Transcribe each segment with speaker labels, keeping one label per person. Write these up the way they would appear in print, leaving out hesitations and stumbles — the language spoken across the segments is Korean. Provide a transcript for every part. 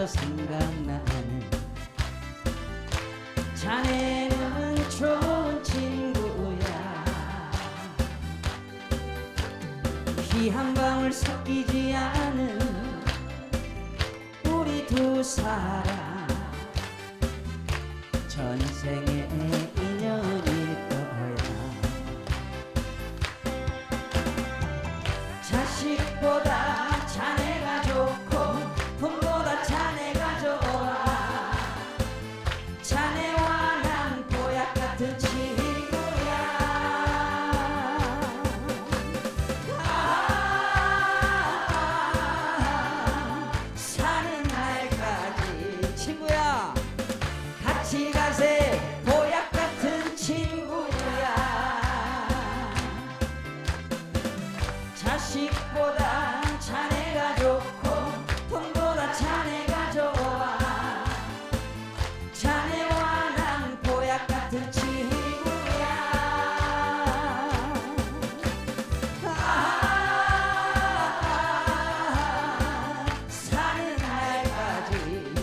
Speaker 1: 그저 생각나는 자네는 좋은 친구야. 피 한 방울 섞이지 않은 우리 두 사람 전생의 인연일 거야. 자식보다 자네가 좋고 돈보다 자네가 좋아. 자네와 난 보약 같은 친구야. 사는 날까지 친구야. 같이 가세 보약 같은 친구야. 자식보다 자네가 좋고 돈보다 자네가 좋아. 자네와 난 보약 같은 친구야. 사는 날까지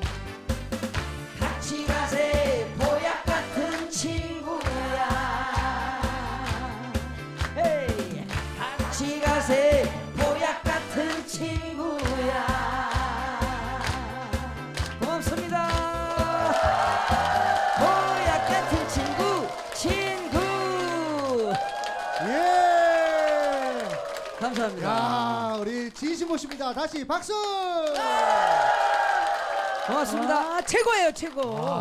Speaker 1: 같이 가세 보약 같은 친구야. 에이, 같이 가세 보약 같은 친구야. 고맙습니다. 보약 같은 친구.
Speaker 2: 예.
Speaker 1: 감사합니다.
Speaker 2: 야, 우리 진심모 씨입니다. 다시 박수.
Speaker 1: 고맙습니다.
Speaker 3: 최고예요, 최고.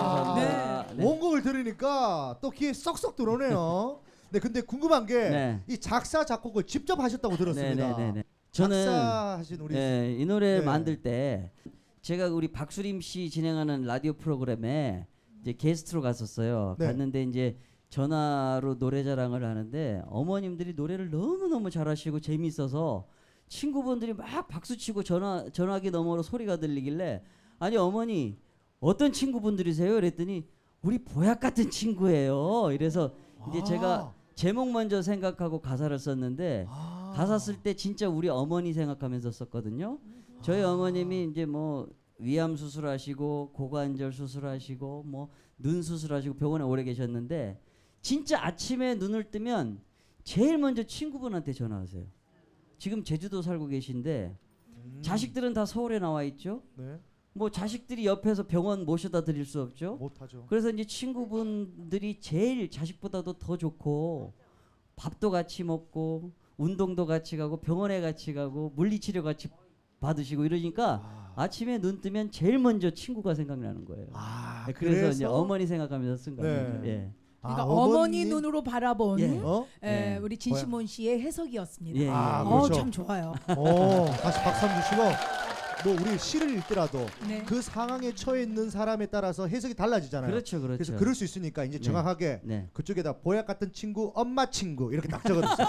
Speaker 1: 네.
Speaker 2: 원곡을 들으니까 또 귀에 쏙쏙 들어오네요. 네, 근데 궁금한 게 이
Speaker 1: 네.
Speaker 2: 작사 작곡을 직접 하셨다고 들었습니다.
Speaker 1: 네네네. 저는
Speaker 2: 작사하신 우리
Speaker 1: 네, 이 노래
Speaker 2: 네.
Speaker 1: 만들 때 제가 우리 박수림 씨 진행하는 라디오 프로그램에 이제 게스트로 갔었어요.
Speaker 2: 네.
Speaker 1: 갔는데 이제 전화로 노래 자랑을 하는데 어머님들이 노래를 너무너무 잘하시고 재미있어서 친구분들이 막 박수치고 전화기 너머로 소리가 들리길래 아니 어머니 어떤 친구분들이세요? 그랬더니 우리 보약 같은 친구예요. 이래서 이제 제가 제목 먼저 생각하고 가사를 썼는데 가사 쓸 때 진짜 우리 어머니 생각하면서 썼거든요. 저희 어머님이 이제 뭐 위암 수술하시고 고관절 수술하시고 뭐 눈 수술하시고 병원에 오래 계셨는데 진짜 아침에 눈을 뜨면 제일 먼저 친구분한테 전화하세요. 지금 제주도 살고 계신데 자식들은 다 서울에 나와 있죠.
Speaker 2: 네.
Speaker 1: 뭐 자식들이 옆에서 병원 모셔다 드릴 수 없죠.
Speaker 2: 못하죠.
Speaker 1: 그래서 이제 친구분들이 제일 자식보다도 더 좋고 밥도 같이 먹고 운동도 같이 가고 병원에 같이 가고 물리치료 같이 받으시고 이러니까 아침에 눈 뜨면 제일 먼저 친구가 생각나는 거예요. 네, 그래서 이제 어머니 생각하면서 쓴 거예요.
Speaker 2: 네.
Speaker 1: 예.
Speaker 3: 그러니까 어머니 눈으로 바라본
Speaker 1: 예.
Speaker 3: 예, 우리 진시몬 씨의 해석이었습니다.
Speaker 1: 예.
Speaker 2: 그렇죠.
Speaker 3: 참 좋아요.
Speaker 2: 다시 박수 한번 주시고 뭐 우리 시를 읽더라도
Speaker 3: 네.
Speaker 2: 그 상황에 처해 있는 사람에 따라서 해석이 달라지잖아요.
Speaker 1: 그렇죠, 그렇죠.
Speaker 2: 그래서 그럴 수 있으니까 이제
Speaker 1: 네.
Speaker 2: 정확하게
Speaker 1: 네.
Speaker 2: 그쪽에다 보약 같은 친구, 엄마 친구 이렇게 딱 적어주세요.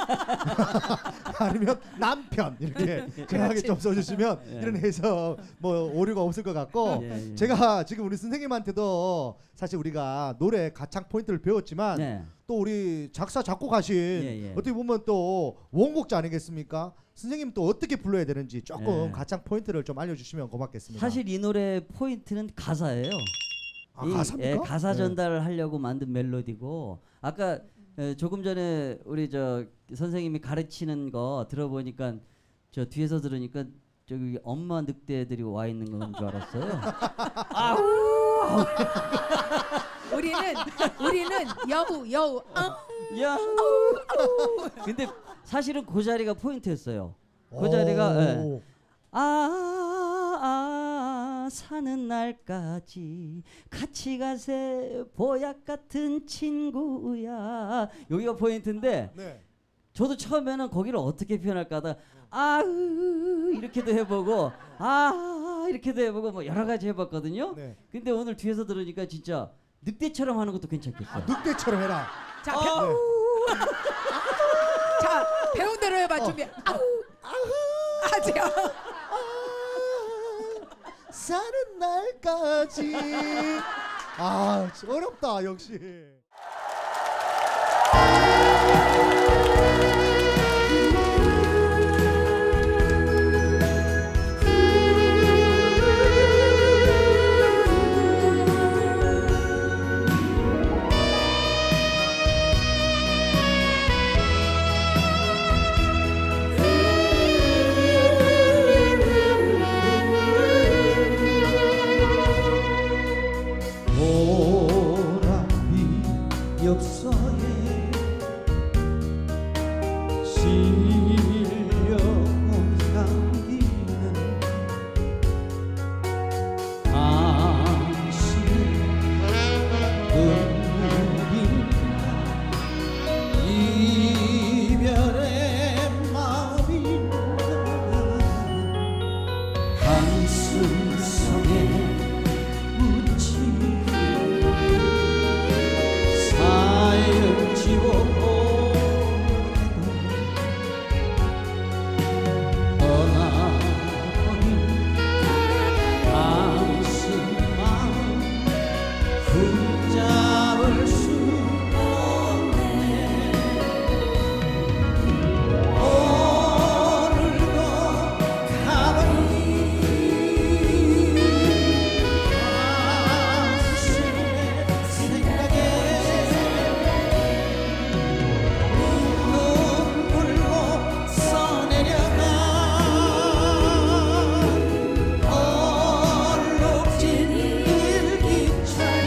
Speaker 2: 아니면 남편 이렇게 정확하게 좀 써주시면
Speaker 1: 예.
Speaker 2: 이런 해석 뭐 오류가 없을 것 같고
Speaker 1: 예, 예.
Speaker 2: 제가 지금 우리 선생님한테도 사실 우리가 노래 가창 포인트를 배웠지만
Speaker 1: 네.
Speaker 2: 또 우리 작사 작곡하신
Speaker 1: 예.
Speaker 2: 어떻게 보면 또 원곡자 아니겠습니까? 선생님 또 어떻게 불러야 되는지 조금
Speaker 1: 예.
Speaker 2: 가창 포인트를 좀 알려주시면 고맙겠습니다.
Speaker 1: 사실 이 노래 포인트는 가사예요.
Speaker 2: 가사입니까?
Speaker 1: 예, 가사
Speaker 2: 네.
Speaker 1: 전달을 하려고 만든 멜로디고 아까 조금 전에 우리 저 선생님이 가르치는 거 들어보니까 저 뒤에서 들으니까 저기 엄마 늑대들이 와 있는 건 줄 알았어요.
Speaker 3: 우리는 여우
Speaker 1: 야. 근데 사실은 그 자리가 포인트였어요. 그 자리가 예. 사는 날까지 같이 가세 보약 같은 친구야. 여기가 포인트인데
Speaker 2: 네.
Speaker 1: 저도 처음에는 거기를 어떻게 표현할까 하다가 아으 이렇게도 해보고 이렇게도 해보고 뭐 여러 가지 해봤거든요.
Speaker 2: 네.
Speaker 1: 근데 오늘 뒤에서 들으니까 진짜 늑대처럼 하는 것도 괜찮겠어요.
Speaker 2: 늑대처럼 해라.
Speaker 3: 자, 자 배운 대로 해봐. 준비. 하세요.
Speaker 2: 사는 날까지. 어렵다 역시.
Speaker 4: 엽서에 실려 향기는 당신의 눈물인가 이별의 마음인가 한숨 속에 묻히는 사연 지워보내도 떠나버린 당신 마음 붙잡을 수 없네. 오늘도 가만히 당신의 생각에 눈물로 써내려가 얼룩진 일기장에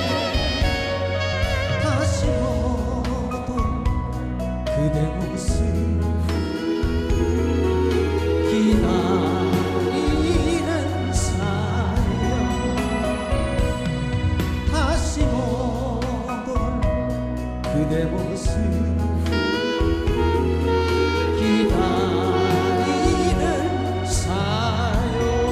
Speaker 4: 다시 모두 그대 모습 기다리는 사연 다시 모두 그대 모습 기다리는 사연.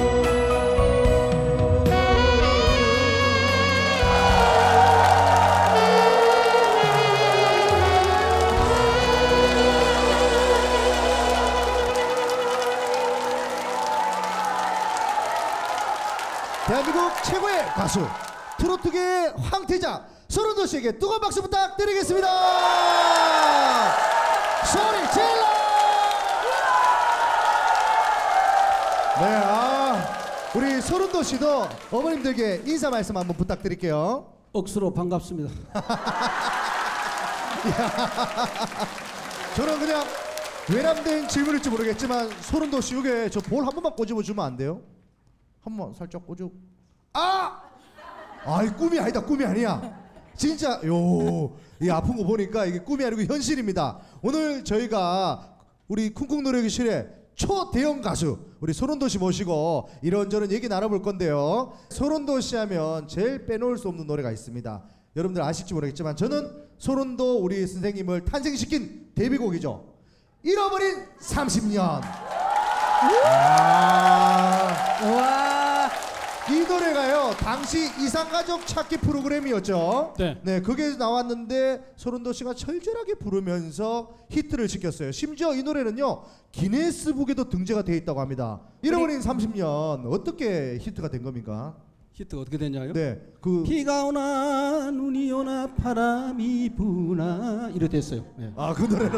Speaker 2: 대한민국 최고의 가수 트로트계의 황태자 서른도 씨에게 뜨거운 박수 부탁드리겠습니다. 소리 질러! 네, 우리 서른도 씨도 어머님들께 인사 말씀 한번 부탁드릴게요.
Speaker 4: 억수로 반갑습니다.
Speaker 2: 저는 그냥 외람된 질문일지 모르겠지만 서른도 씨 이게 저 볼 한 번만 꼬집어 주면 안 돼요? 한번 살짝 꼬집. 아이 꿈이 아니다. 꿈이 아니야. 진짜 이 아픈 거 보니까 이게 꿈이 아니고 현실입니다. 오늘 저희가 우리 쿵쿵 노래교실에 초대형 가수 우리 소른도 씨 모시고 이런저런 얘기 나눠볼 건데요. 소른도 씨 하면 제일 빼놓을 수 없는 노래가 있습니다. 여러분들 아실지 모르겠지만 저는 소른도 우리 선생님을 탄생시킨 데뷔곡이죠. 잃어버린 30년.
Speaker 3: 와.
Speaker 2: 이 노래가요 당시 이상가족 찾기 프로그램이었죠.
Speaker 4: 네.
Speaker 2: 그게 나왔는데 소른도 씨가 철저하게 부르면서 히트를 시켰어요. 심지어 이 노래는요 기네스북에도 등재가 돼 있다고 합니다. 잃어버린 30년 어떻게 히트가 된 겁니까?
Speaker 4: 히트가 어떻게 됐냐요?
Speaker 2: 네,
Speaker 4: 비가 오나 눈이 오나 바람이 부나 이렇게 됐어요. 네.
Speaker 2: 그 노래로.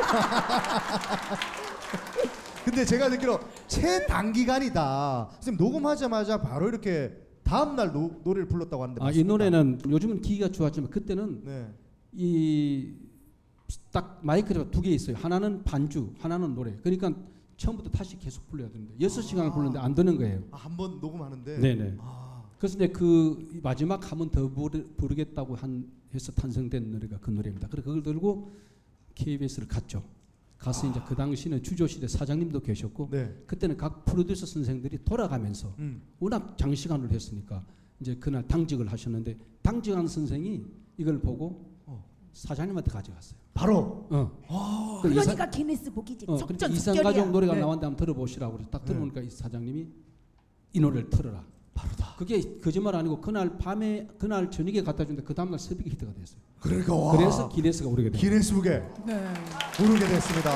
Speaker 2: 근데 제가 듣기로 최단기간이다. 선생님 녹음하자마자 바로 이렇게 다음 날 노래를 불렀다고 하는데
Speaker 4: 이 노래는 요즘은 기기가 좋았지만 그때는
Speaker 2: 네.
Speaker 4: 이 딱 마이크가 두 개 있어요. 하나는 반주, 하나는 노래. 그러니까 처음부터 다시 계속 불러야 되는데 6시간을 부르는데 안 되는 거예요.
Speaker 2: 한 번 녹음하는데.
Speaker 4: 네네. 그래서 이제 그 마지막 한 번 더 부르겠다고 해서 탄생된 노래가 그 노래입니다. 그래서 그걸 들고 KBS를 갔죠. 가서 이제 그 당시는 주조실에 사장님도 계셨고
Speaker 2: 네.
Speaker 4: 그때는 각 프로듀서 선생들이 돌아가면서 워낙 장시간을 했으니까 이제 그날 당직을 하셨는데 당직한 선생이 이걸 보고 사장님한테 가져갔어요.
Speaker 2: 바로.
Speaker 3: 그러니까 기네스북이지.
Speaker 4: 그러니까 이상가족 노래가 나왔는데 한번 들어보시라고 그래서 딱 들어보니까 이 사장님이 이 노래를 틀어라. 바로다. 그게 거짓말 아니고 그날 밤에 그날 저녁에 갖다 주는데 그 다음날 새벽에 히트가 됐어요.
Speaker 2: 그러니까
Speaker 4: 그래서 기네스가 오르게 됐어요.
Speaker 2: 기네스북에
Speaker 3: 네.
Speaker 2: 오르게 됐습니다.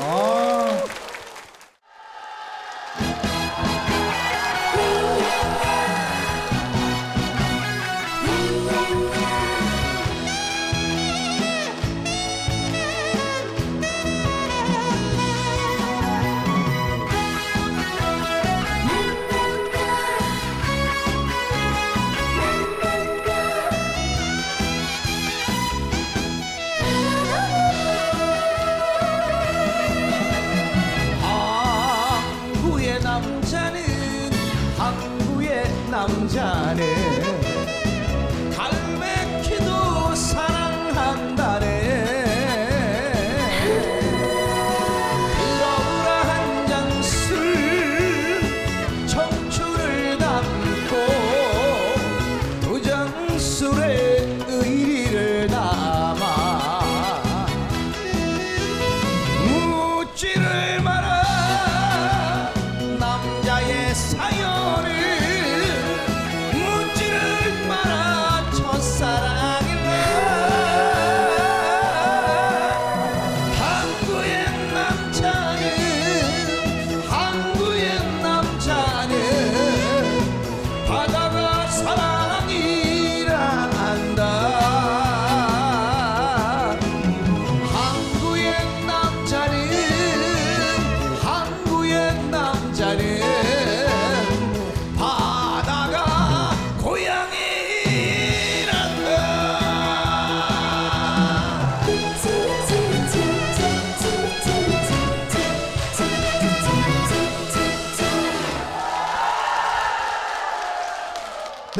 Speaker 4: 남자는 갈매기도 사랑한다.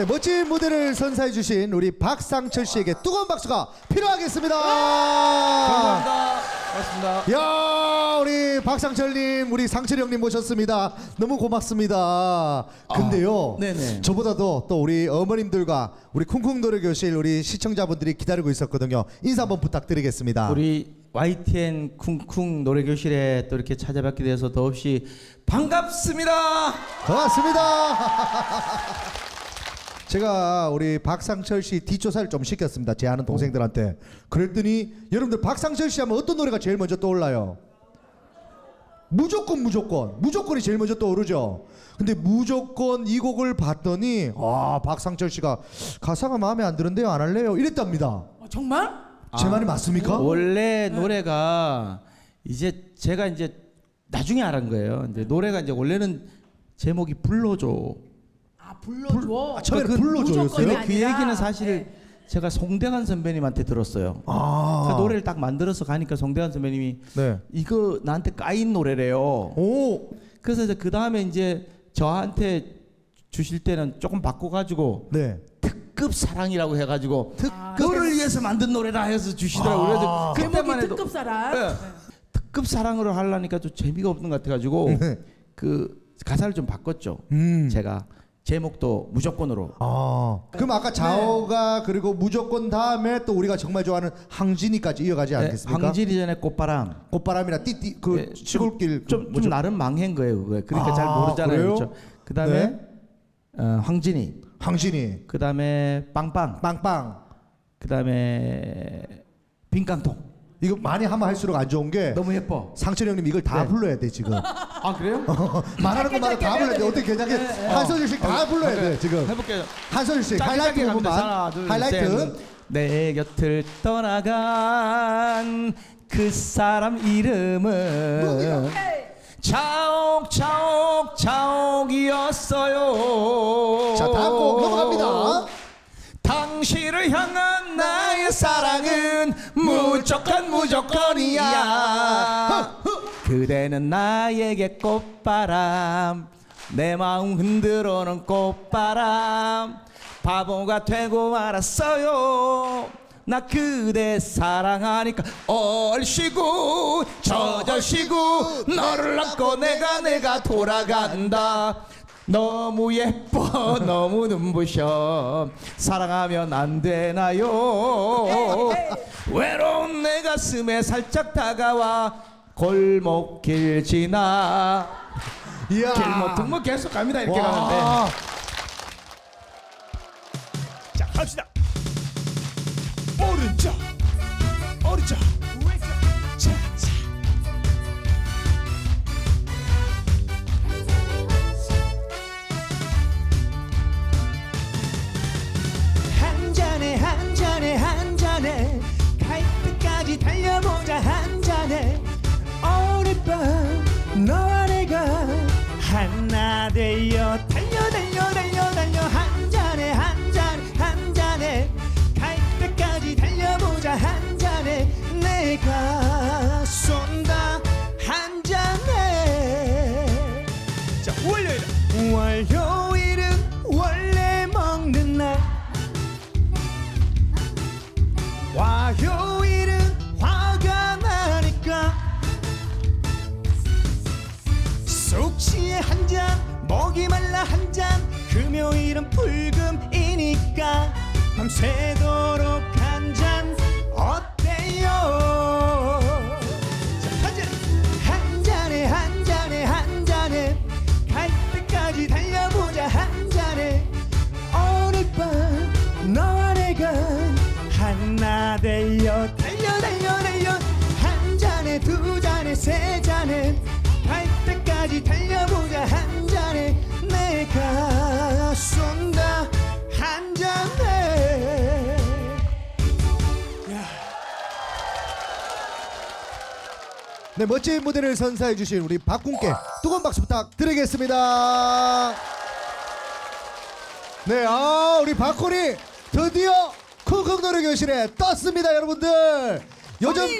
Speaker 2: 네, 멋진 무대를 선사해 주신 우리 박상철 씨에게 뜨거운 박수가 필요하겠습니다.
Speaker 5: 감사합니다. 고맙습니다.
Speaker 2: 야, 우리 박상철님, 우리 상철이 형님 모셨습니다. 너무 고맙습니다. 근데요,
Speaker 5: 네네.
Speaker 2: 저보다도 또 우리 어머님들과 우리 쿵쿵 노래교실 우리 시청자분들이 기다리고 있었거든요. 인사 한번 부탁드리겠습니다.
Speaker 5: 우리 YTN 쿵쿵 노래교실에 또 이렇게 찾아뵙게 돼서 더없이 반갑습니다.
Speaker 2: 고맙습니다. 제가 우리 박상철 씨 뒷조사를 좀 시켰습니다. 제 아는 동생들한테. 그랬더니 여러분들 박상철 씨 하면 어떤 노래가 제일 먼저 떠올라요? 무조건이 제일 먼저 떠오르죠. 근데 무조건 이 곡을 봤더니 박상철 씨가 가사가 마음에 안 드는데요, 안 할래요 이랬답니다.
Speaker 3: 정말?
Speaker 2: 제 말이 맞습니까?
Speaker 5: 원래 노래가 이제 제가 이제 나중에 알은 거예요. 근데 노래가 이제 원래는 제목이 불러줘.
Speaker 3: 불러줘.
Speaker 2: 처음에 불러줘였어요?
Speaker 3: 무조건이
Speaker 5: 그
Speaker 3: 아니라.
Speaker 5: 얘기는 사실 제가 송대관 선배님한테 들었어요. 그 노래를 딱 만들어서 가니까 송대관 선배님이
Speaker 2: 네.
Speaker 5: 이거 나한테 까인 노래래요.
Speaker 2: 오.
Speaker 5: 그래서 이제 그 다음에 이제 저한테 주실 때는 조금 바꿔가지고
Speaker 2: 네.
Speaker 5: 특급 사랑이라고 해가지고 그거를 위해서 만든 노래라 해서 주시더라고요. 그래서
Speaker 3: 제목이
Speaker 5: 그때만 해도
Speaker 3: 특급 사랑.
Speaker 5: 네. 특급 사랑으로 하려니까 좀 재미가 없는 것 같아가지고
Speaker 2: 네.
Speaker 5: 그 가사를 좀 바꿨죠. 제가 제목도 무조건으로.
Speaker 2: 그럼 아까 자오가 그리고 무조건 다음에 또 우리가 정말 좋아하는 항진이까지 이어가지 않겠습니까?
Speaker 5: 황질이 전에 꽃바람.
Speaker 2: 꽃바람이나 띠띠 그
Speaker 5: 네,
Speaker 2: 시골길
Speaker 5: 좀 나름 망한 거예요. 그거. 그러니까 잘 모르잖아요.
Speaker 2: 그래요?
Speaker 5: 그렇죠? 그 다음에 황진이.
Speaker 2: 항진이,
Speaker 5: 그 다음에 빵빵.
Speaker 2: 빵빵.
Speaker 5: 그 다음에 빈깡통.
Speaker 2: 이거 많이 하면 할수록 안 좋은 게
Speaker 5: 너무 예뻐.
Speaker 2: 상철이 형님 이걸 다
Speaker 5: 네.
Speaker 2: 불러야 돼 지금.
Speaker 5: 아 그래요?
Speaker 2: 말하는 것마다 다 불러야 돼. 어떻게 괜찮게 한 소절씩 다 불러야 돼 지금.
Speaker 5: 해볼게요.
Speaker 2: 한 소절씩
Speaker 5: 짧게
Speaker 2: 하이라이트
Speaker 5: 짧게
Speaker 2: 부분만.
Speaker 5: 갑니다. 하나, 둘,
Speaker 2: 하이라이트.
Speaker 5: 셋. 내 곁을 떠나간 그 사람 이름은 자옥이었어요.
Speaker 2: 자, 다음 곡 넘어갑니다.
Speaker 5: 당신을 향한 나의 사랑은 무조건이야. 그대는 나에게 꽃바람, 내 마음 흔들어놓은 꽃바람. 바보가 되고 말았어요. 나 그대 사랑하니까 얼씨구 저절씨구 너를 안고 내가 돌아간다. 너무 예뻐 너무 눈부셔 사랑하면 안 되나요. 외로운 내 가슴에 살짝 다가와 골목길 지나.
Speaker 2: 이야.
Speaker 5: 길모퉁 뭐 계속 갑니다. 이렇게
Speaker 2: 와.
Speaker 5: 가는데. 자 갑시다. 오른쪽 왼쪽 자.
Speaker 6: 한 잔에 갈 때까지 달려보자. 한 잔에 오늘 밤 너와 내가 하나 되어 달려. 한 잔에 갈 때까지 달려보자. 한 잔에 내가 쏜다. 한 잔에. 자, 월요일은 원래 먹는 날. 화요일은 화가 나니까 속 취해 한 잔, 목이 말라 한 잔. 금요일은 불금이니까 밤새도록 한 잔 어때요? 자, 한 잔에 갈 때까지 달려보자. 한 잔에 오늘 밤 너와 내가 하나 되어 달려. 한 잔에 두 잔에 세 잔에 갈 때까지 달려보자. 한 잔에 내가 쏜다. 한 잔에.
Speaker 2: 네, 멋진 무대를 선사해 주신 우리 박군께 뜨거운 박수 부탁드리겠습니다. 네, 우리 박군이 드디어 쿵쿵 노래교실에 떴습니다, 여러분들. 요즘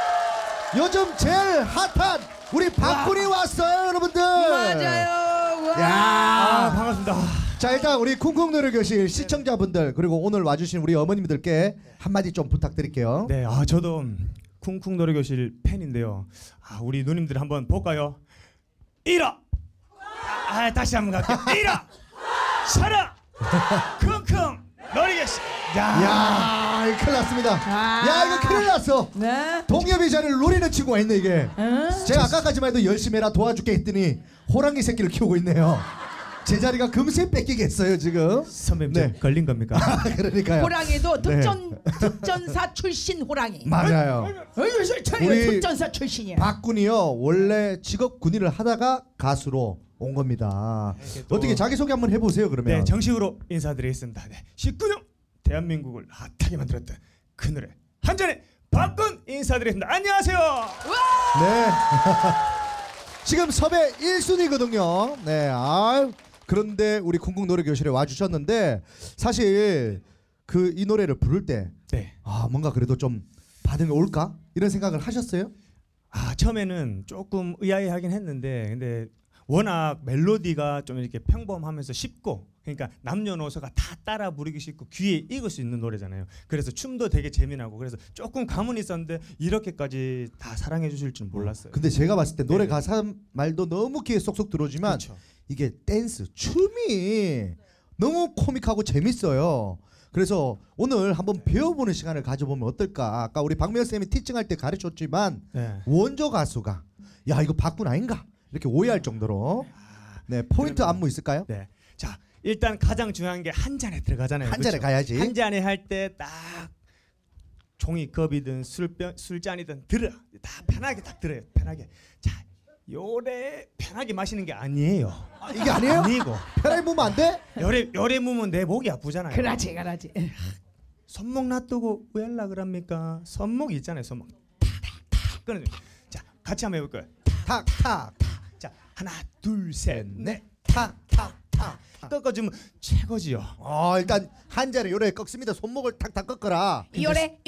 Speaker 2: 제일 핫한 우리 박군이 왔어요, 여러분들.
Speaker 3: 맞아요. 와.
Speaker 2: 야,
Speaker 6: 반갑습니다.
Speaker 2: 자 일단 우리 쿵쿵 노래교실 시청자분들 그리고 오늘 와주신 우리 어머님들께 한마디 좀 부탁드릴게요.
Speaker 6: 네, 저도 쿵쿵 노래교실 팬인데요. 우리 누님들 한번 볼까요? 일어. 다시 한번 갈게요. 일어. 서라. 쿵쿵 노래교실.
Speaker 2: 야, 큰일 났습니다. 야, 이거 큰일 났어.
Speaker 3: 네.
Speaker 2: 동엽이 자리를 노리는 친구가 있네 이게. 제가 아까까지만 해도 열심히 해라 도와줄게 했더니 호랑이 새끼를 키우고 있네요. 제 자리가 금세 뺏기겠어요 지금.
Speaker 6: 선배님
Speaker 2: 네.
Speaker 6: 저 걸린 겁니까?
Speaker 2: 그러니까요.
Speaker 3: 호랑이도
Speaker 2: 네.
Speaker 3: 특전사 출신 호랑이.
Speaker 2: 맞아요. 우리
Speaker 3: 특전사 출신이야.
Speaker 2: 박군이요 원래 직업 군인을 하다가 가수로 온 겁니다. 어떻게 자기 소개 한번 해보세요 그러면.
Speaker 6: 네, 정식으로 인사드리겠습니다. 네, 19년 대한민국을 핫하게 만들었던 그 노래 한 잔에 박군 인사드리겠습니다. 안녕하세요.
Speaker 2: 네. 지금 섭외 1순위거든요. 네. 그런데 우리 쿵쿵 노래교실에 와주셨는데 사실 그 이 노래를 부를 때
Speaker 6: 네.
Speaker 2: 뭔가 그래도 좀 반응이 올까 이런 생각을 하셨어요?
Speaker 6: 처음에는 조금 의아해하긴 했는데 근데 워낙 멜로디가 좀 이렇게 평범하면서 쉽고 그러니까 남녀노소가 다 따라 부르기 쉽고 귀에 익을 수 있는 노래잖아요. 그래서 춤도 되게 재미나고 그래서 조금 감은 있었는데 이렇게까지 다 사랑해 주실 줄 몰랐어요.
Speaker 2: 근데 제가 봤을 때 노래
Speaker 6: 네네.
Speaker 2: 가사 말도 너무 귀에 쏙쏙 들어오지만
Speaker 6: 그렇죠.
Speaker 2: 이게 댄스 춤이 너무 코믹하고 재밌어요. 그래서 오늘 한번 배워보는 시간을 가져보면 어떨까. 아까 우리 박명수 쌤이 티칭할 때 가르쳤지만
Speaker 6: 네.
Speaker 2: 원조 가수가 야 이거 박군 아닌가 이렇게 오해할 정도로 네 포인트
Speaker 6: 그러면-
Speaker 2: 안무 있을까요?
Speaker 6: 네. 자, 일단 가장 중요한 게 한 잔에 들어가잖아요.
Speaker 2: 한 잔에
Speaker 6: 그렇죠?
Speaker 2: 가야지.
Speaker 6: 한 잔에 할 때 딱 종이컵이든 술잔이든 들어. 다 편하게 딱 들어요. 편하게. 자, 요래 편하게 마시는 게 아니에요.
Speaker 2: 이게 아니에요?
Speaker 6: 아니고.
Speaker 2: 편하게 보면 안 돼?
Speaker 6: 요래 무면 내 목이 아프잖아요.
Speaker 3: 그러지.
Speaker 6: 손목 놔두고 왜 하려 그럽니까? 손목 있잖아요. 손목. 탁탁탁 끊어줘. 자, 같이 한번 해볼까요?
Speaker 2: 탁탁
Speaker 6: 자, 하나, 둘, 셋, 넷.
Speaker 2: 탁탁탁.
Speaker 6: 꺾어주면 최고지요.
Speaker 2: 일단 한 잔에 요래 꺾습니다. 손목을 탁탁 꺾어라.
Speaker 3: 요래.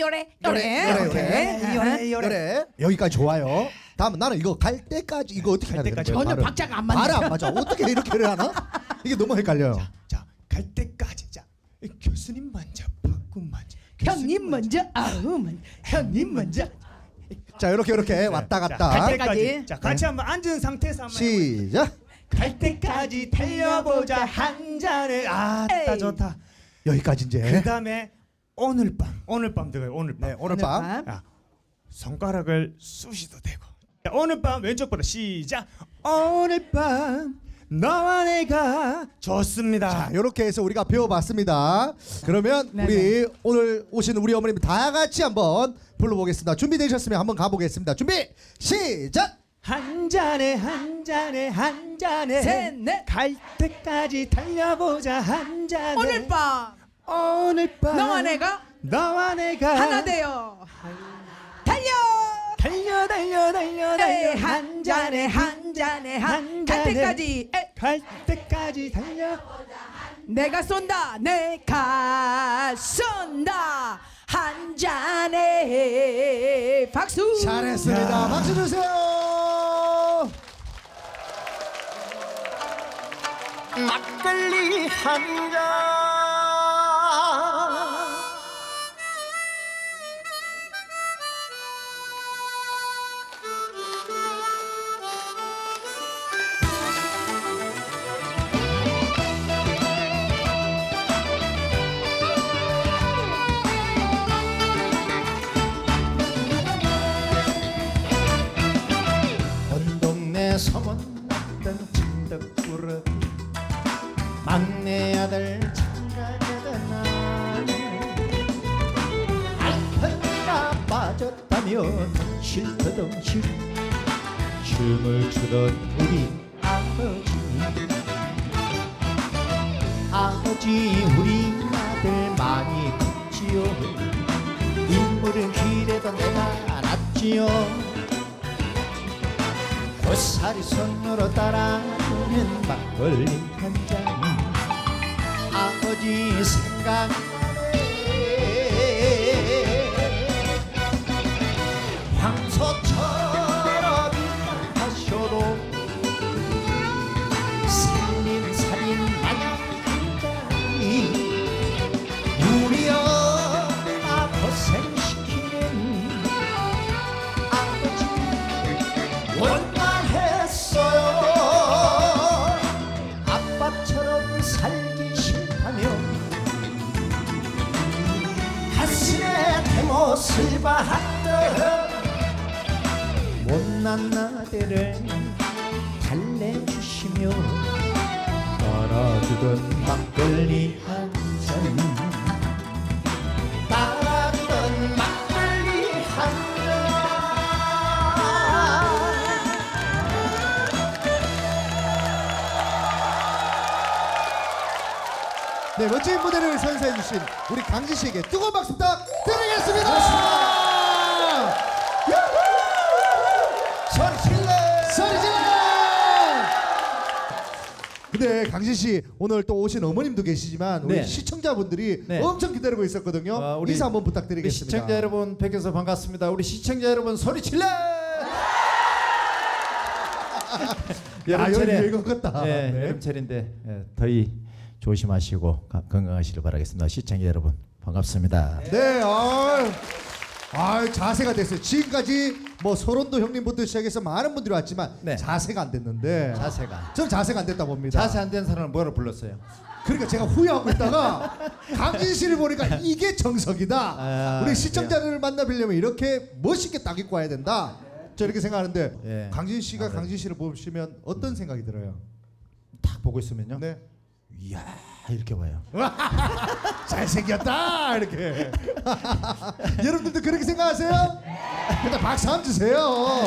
Speaker 2: 요래. 여기까지 좋아요. 다음 나는 이거 갈 때까지 이거 어떻게 해야
Speaker 6: 갈 때까지.
Speaker 2: 되는 거예요?
Speaker 3: 전혀 박자가 안 맞네.
Speaker 2: 말을 안 맞아. 어떻게 이렇게를 하나? 이게 너무 헷갈려요.
Speaker 6: 자, 갈 때까지. 자, 교수님 먼저, 박군 먼저.
Speaker 3: 형님 먼저. 형님 먼저.
Speaker 2: 자 이렇게 왔다
Speaker 6: 갈
Speaker 2: 갔다.
Speaker 6: 때까지. 자, 같이 한번 앉은 상태에서 한번
Speaker 2: 시작.
Speaker 6: 갈 때까지 달려보자 한 잔에. 아따
Speaker 3: 에이.
Speaker 6: 좋다.
Speaker 2: 여기까지 이제.
Speaker 6: 그다음에 오늘 밤 들어요. 오늘 밤.
Speaker 2: 네 오늘 밤.
Speaker 6: 야, 손가락을 쑤시도 되고. 자, 오늘 밤 왼쪽부터 시작. 오늘 밤 너와 내가 좋습니다.
Speaker 2: 자 이렇게 해서 우리가 배워봤습니다. 그러면
Speaker 3: 네네.
Speaker 2: 우리 오늘 오신 우리 어머님 다 같이 한번 불러보겠습니다. 준비되셨으면 한번 가보겠습니다. 준비 시작.
Speaker 6: 한 잔에
Speaker 3: 셋, 넷.
Speaker 6: 갈 때까지 달려보자 한 잔에
Speaker 3: 오늘 밤
Speaker 6: 너와
Speaker 3: 너와 내가 하나 되어 달려. 에이, 한 잔에 갈 때까지. 에이.
Speaker 6: 갈 때까지 달려.
Speaker 3: 내가 쏜다 한 잔에 박수.
Speaker 2: 잘했습니다. 박수 주세요.
Speaker 5: 막걸리 한 잔.
Speaker 2: 온 동네 소문났던 진덕구름 막내 아들 장가가던 날 알편가 빠졌다며 덩실덩실 춤을 추던 우리 아버지 우리 아들 많이 컸지요 인물은 길에도 내가 놨지요 고사리 손으로 따라오는 막걸리 한 잔 아버지 생각나네 황소처럼 하셔도
Speaker 7: 대못을 받던 못난 나대를 달래주시며 따라주던 막걸리 한잔 따라주던 막걸리 한잔
Speaker 2: 네, 멋진 무대를 선사해 주신 우리 강진 씨에게 뜨거운 박수 부탁드리겠습니다.
Speaker 7: 소리 질러
Speaker 2: 소리 질러! 근데 강진 씨 오늘 또 오신 어머님도 계시지만 우리
Speaker 7: 네.
Speaker 2: 시청자분들이
Speaker 7: 네.
Speaker 2: 엄청 기다리고 있었거든요.
Speaker 7: 우리
Speaker 2: 인사 한번
Speaker 7: 우리
Speaker 2: 부탁드리겠습니다.
Speaker 7: 시청자 여러분 뵙겨서 반갑습니다. 우리 시청자 여러분 소리 질러!
Speaker 2: 여름철에 이거 같다.
Speaker 7: 네,
Speaker 2: 네.
Speaker 7: 여름철인데 더위 조심하시고 건강하시길 바라겠습니다. 시청자 여러분 반갑습니다.
Speaker 2: 네, 자세가 됐어요. 지금까지 뭐 소론도 형님부터 시작해서 많은 분들이 왔지만
Speaker 7: 네.
Speaker 2: 자세가 안 됐는데
Speaker 7: 자세가
Speaker 2: 저는 자세가 안 됐다 봅니다.
Speaker 7: 자세 안 된 사람은 뭐라 불렀어요?
Speaker 2: 그러니까 제가 후회하고 있다가 강진 씨를 보니까 이게 정석이다. 우리 시청자들을 만나뵈려면 이렇게 멋있게 딱 입고 와야 된다. 저 이렇게 생각하는데
Speaker 7: 예.
Speaker 2: 강진 씨가 강진 씨를 보시면 어떤 생각이 들어요?
Speaker 7: 딱 보고 있으면요.
Speaker 2: 네.
Speaker 7: 이야 이렇게 봐요.
Speaker 2: 잘생겼다 이렇게. 여러분들도 그렇게 생각하세요? 일단 박수 한번 주세요.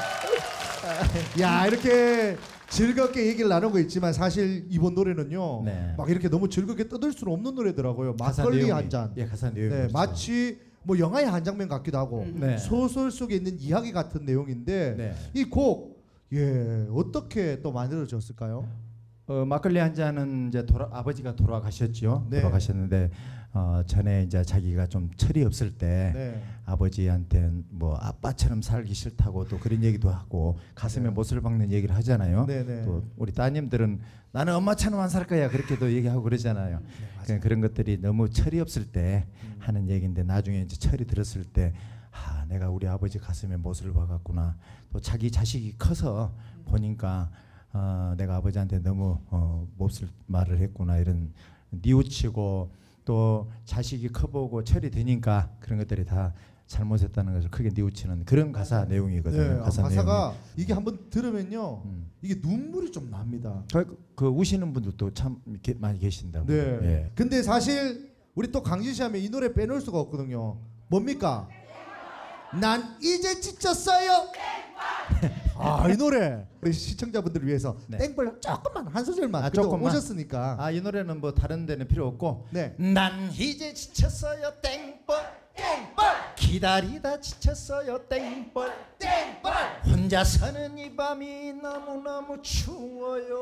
Speaker 2: 야 이렇게 즐겁게 얘기를 나누고 있지만 사실 이번 노래는요
Speaker 7: 네.
Speaker 2: 막 이렇게 너무 즐겁게 떠들 수는 없는 노래더라고요. 막걸리 한 잔.
Speaker 7: 예, 가사 내용이
Speaker 2: 네,
Speaker 7: 그렇죠.
Speaker 2: 마치 뭐 영화의 한 장면 같기도 하고
Speaker 7: 네.
Speaker 2: 소설 속에 있는 이야기 같은 내용인데
Speaker 7: 네.
Speaker 2: 이 곡 어떻게 또 만들어졌을까요?
Speaker 7: 막걸리 한 잔은 이제 아버지가 돌아가셨죠.
Speaker 2: 네.
Speaker 7: 돌아가셨는데 전에 이제 자기가 좀 철이 없을 때
Speaker 2: 네.
Speaker 7: 아버지한테 뭐 아빠처럼 살기 싫다고 또 그런 얘기도 하고 가슴에 못을 박는 얘기를 하잖아요.
Speaker 2: 네네.
Speaker 7: 또 우리 따님들은 나는 엄마처럼 안 살 거야 그렇게도 얘기하고 그러잖아요. 그런 것들이 너무 철이 없을 때 하는 얘기인데 나중에 이제 철이 들었을 때 내가 우리 아버지 가슴에 못을 박았구나. 또 자기 자식이 커서 보니까 내가 아버지한테 너무 몹쓸 말을 했구나 이런 뉘우치고 또 자식이 커보고 철이 드니까 그런 것들이 다 잘못했다는 것을 크게 뉘우치는 그런 가사 내용이거든요.
Speaker 2: 네, 가사가 이게 한번 들으면요 이게 눈물이 좀 납니다.
Speaker 7: 그 우시는 분들도 참 많이 계신다고.
Speaker 2: 네.
Speaker 7: 예.
Speaker 2: 근데 사실 우리 또 강진 씨 하면 이 노래 빼놓을 수가 없거든요. 뭡니까? 난 이제 지쳤어요. 이 노래 우리 시청자분들을 위해서
Speaker 7: 네.
Speaker 2: 땡벌 조금만 한 소절만 그래도
Speaker 7: 조금만?
Speaker 2: 오셨으니까
Speaker 7: 이 노래는 뭐 다른 데는 필요 없고
Speaker 2: 네.
Speaker 7: 난 이제 지쳤어요 땡벌 땡벌 기다리다 지쳤어요 땡벌 땡벌 혼자 사는 이 밤이 너무너무 추워요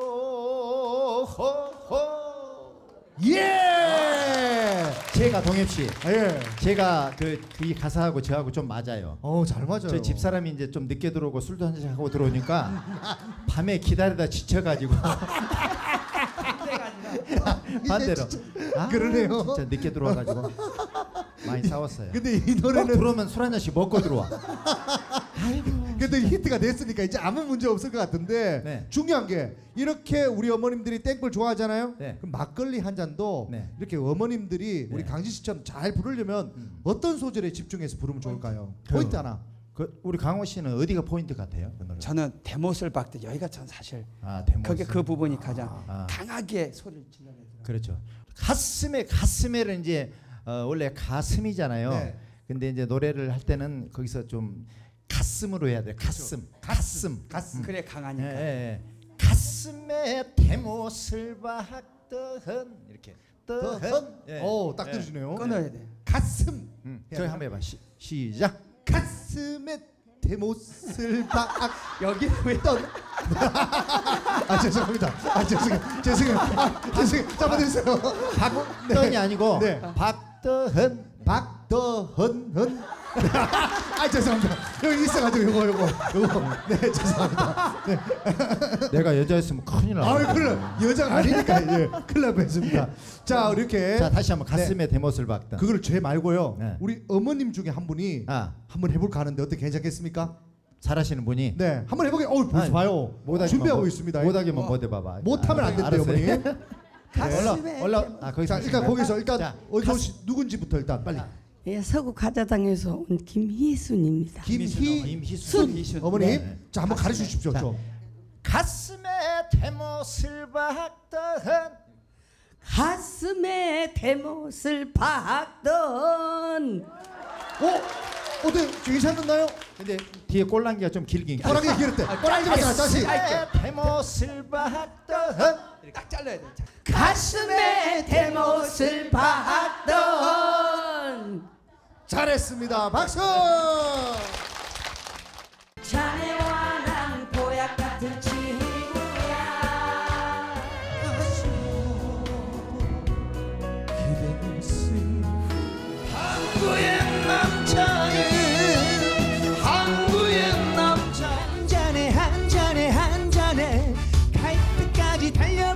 Speaker 7: 호호.
Speaker 2: 예.
Speaker 7: 제가 동엽씨
Speaker 2: 예.
Speaker 7: 제가 이 가사하고 저하고 좀 맞아요.
Speaker 2: 잘 맞아요.
Speaker 7: 저희 집사람이 이제 좀 늦게 들어오고 술도 한잔 하고 들어오니까 밤에 기다리다 지쳐가지고 반대로
Speaker 2: 그러네요.
Speaker 7: 진짜 늦게 들어와가지고 많이 싸웠어요.
Speaker 2: 근데 이
Speaker 7: 꼭
Speaker 2: 노래는
Speaker 7: 들어오면 술 한 잔씩 먹고 들어와.
Speaker 2: 근데 히트가 됐으니까 이제 아무 문제 없을 것 같은데
Speaker 7: 네.
Speaker 2: 중요한 게 이렇게 우리 어머님들이 땡벌 좋아하잖아요.
Speaker 7: 네.
Speaker 2: 그럼 막걸리 한 잔도
Speaker 7: 네.
Speaker 2: 이렇게 어머님들이 우리
Speaker 7: 네.
Speaker 2: 강진 씨처럼 잘 부르려면 어떤 소절에 집중해서 부르면 좋을까요? 포인트 하나.
Speaker 7: 우리 강호 씨는 어디가 포인트 같아요? 그 노래?
Speaker 3: 저는 대못을 박듯 여기가 전 사실
Speaker 7: 대모습.
Speaker 3: 그게 그 부분이 가장
Speaker 7: 아.
Speaker 3: 강하게 소리를 질러내더라고요.
Speaker 7: 그렇죠. 가슴에를 이제 원래 가슴이잖아요.
Speaker 2: 네.
Speaker 7: 근데 이제 노래를 할 때는 거기서 좀 가슴으로 해야 돼요. 가슴.
Speaker 3: 그래 강하니까.
Speaker 7: 예. 가슴에 대못을 박던 이렇게
Speaker 2: 더
Speaker 7: 예.
Speaker 2: 딱 들으시네요.
Speaker 3: 끊어야 돼.
Speaker 2: 가슴.
Speaker 7: 저희 한번 해봐. 시작.
Speaker 2: 가슴에 대못을 박.
Speaker 3: 여기 왜
Speaker 2: 떠. 죄송합니다. 죄송해요. 잘못했어요.
Speaker 7: 박던이 아니고
Speaker 2: 네.
Speaker 7: 박던.
Speaker 2: 박더헌. 죄송합니다. 여기 있어가지고 요거. 네, 죄송합니다. 네.
Speaker 7: 내가 여자였으면 큰일 나.
Speaker 2: 큰일 여자가 아니니까 큰일 날 뻔했습니다. 자, 이렇게
Speaker 7: 자 다시 한번 가슴에 대못을 박던.
Speaker 2: 그걸 죄 말고요.
Speaker 7: 네.
Speaker 2: 우리 어머님 중에 한 분이 한번 해볼까 하는데 어떻게 괜찮겠습니까?
Speaker 7: 잘하시는 분이.
Speaker 2: 네, 한번 해보게. 벌써 봐요. 준비하고 있습니다.
Speaker 7: 못하기만 못 해봐봐.
Speaker 2: 못하면 안 된대요,
Speaker 7: 알았어요.
Speaker 2: 어머니.
Speaker 3: 가슴에
Speaker 7: 올라. 거기서
Speaker 2: 자, 일단 거기서
Speaker 7: 자,
Speaker 2: 어디서 누군지부터 일단 빨리.
Speaker 8: 예, 서구 가자당에서 온 김희순입니다.
Speaker 2: 김희순 어머님,
Speaker 7: 네.
Speaker 2: 자 한번 가르쳐 주십시오.
Speaker 7: 자.
Speaker 2: 좀.
Speaker 7: 가슴에 대못을 박던
Speaker 8: 가슴에 대못을 박던
Speaker 2: 어때? 괜찮나요?
Speaker 7: 근데 뒤에 꼴랑기가 좀 길긴
Speaker 2: 꼬랑이 길었대. 꼬랑이 맞아, 다시.
Speaker 7: 대못을 박던
Speaker 3: 딱 잘라야 돼. 자,
Speaker 8: 가슴에 대못을 박던
Speaker 2: 잘했습니다. 박수.
Speaker 8: 자네와 난 보약 같은 친구야.
Speaker 5: 한국의 남자는 한국의 남자
Speaker 3: 한 잔에 갈 때까지 달려